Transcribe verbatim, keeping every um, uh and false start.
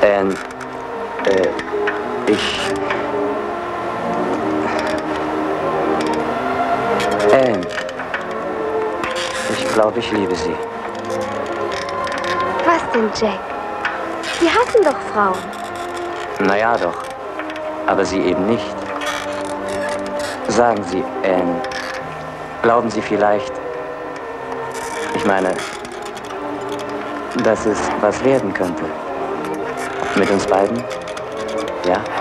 Anne, äh, ich... Anne, ich glaube, ich liebe Sie. Was denn, Jack? Sie hassen doch Frauen. Naja, doch. Aber Sie eben nicht. Sagen Sie, Anne, glauben Sie vielleicht... Ich meine, dass es was werden könnte. Mit uns beiden? Ja?